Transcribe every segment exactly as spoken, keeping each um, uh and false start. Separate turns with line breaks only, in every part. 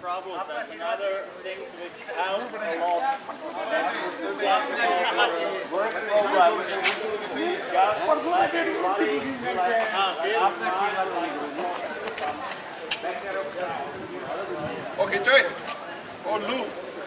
problems. That's another things which help a lot. Work program. Just like everybody,
Okay, Joy. Oh, Lou.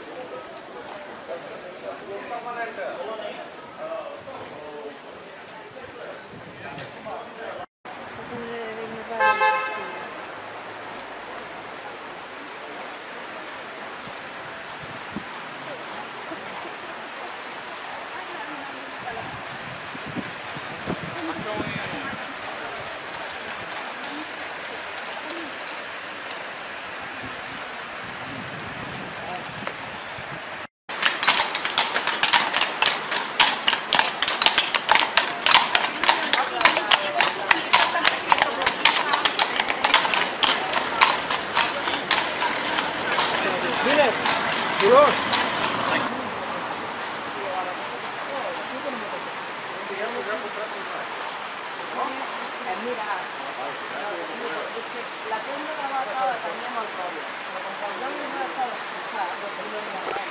La tienda de la basada teníamos el problema. Cuando yo no estaba expulsada, porque no era nada.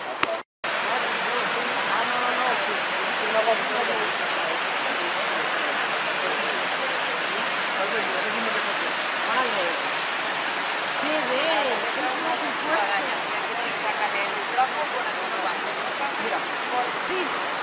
Ah, no, no, no, si, si lo compré. Vale. Qué bien. Sacan el trapo con el comprobante. Mira, por fin.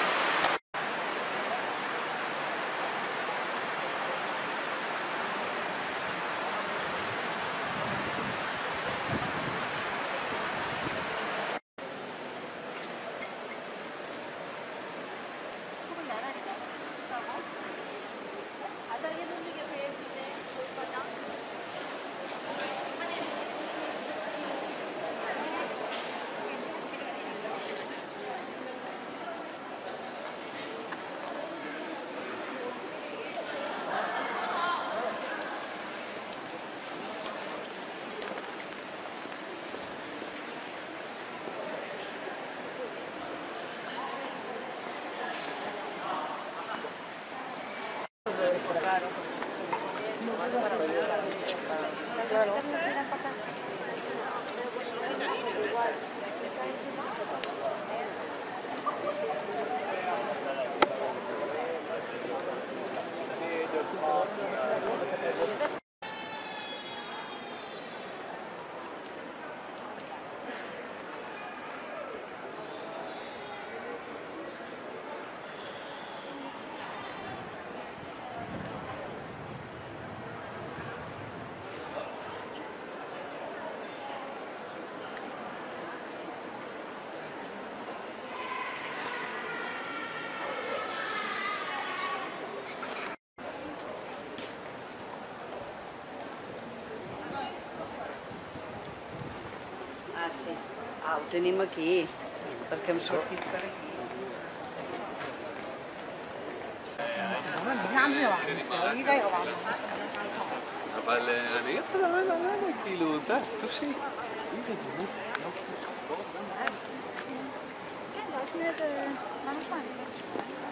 Ah, sí. Ah, ho tenim aquí, perquè hem sortit per aquí.
אבל אני אגיד לך למה, למה, כאילו, אתה, סושי.
כן, לא לפני איזה... מה נשמע?